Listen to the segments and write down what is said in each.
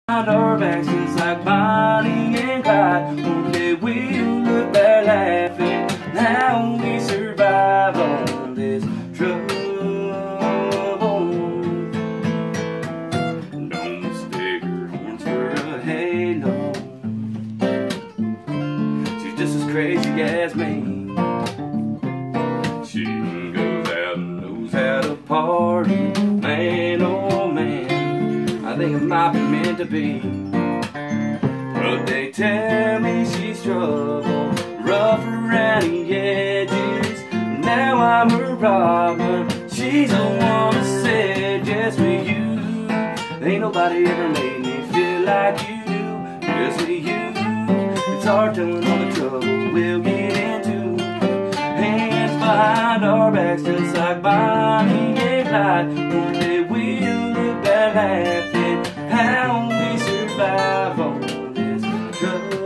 our backs just like Bonnie and Clyde. One day we'll look back laughing how we survive on this trouble. Don't mistake her horns for a halo. She's just as crazy as me. She goes out and knows how to party. Man, oh man, I think it might be meant to be. But they tell me she's trouble, rough around the edges. Now I'm her problem. She's the one that said yes with you. Ain't nobody ever made me feel like you do. Just with you. It's hard telling all the trouble we'll get into. Hands behind our backs just like Bonnie and Clyde. One day we'll look back laughing how we survive on this trouble.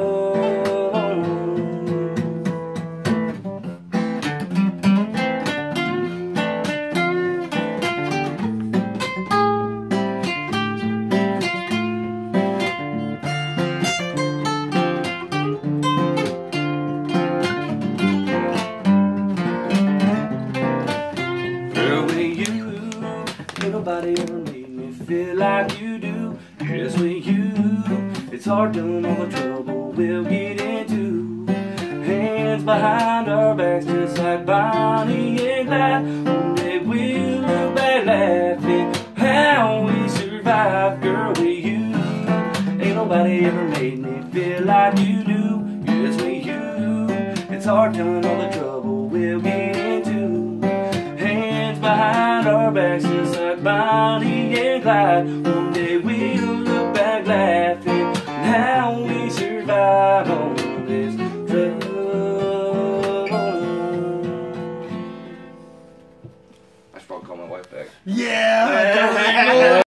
Nobody ever made me feel like you do. Just with you, it's hard doing all the trouble we'll get into. Hands behind our backs just like Bonnie and Clyde. One day we'll look back laughing how we survive, girl, with you. Ain't nobody ever made me feel like you do. Just with you, it's hard doing all the trouble we'll get into. Hands behind our backs just like Bonnie and Clyde. One day we'll look back laughing how we survive on this trouble. I should probably call my wife back. Yeah!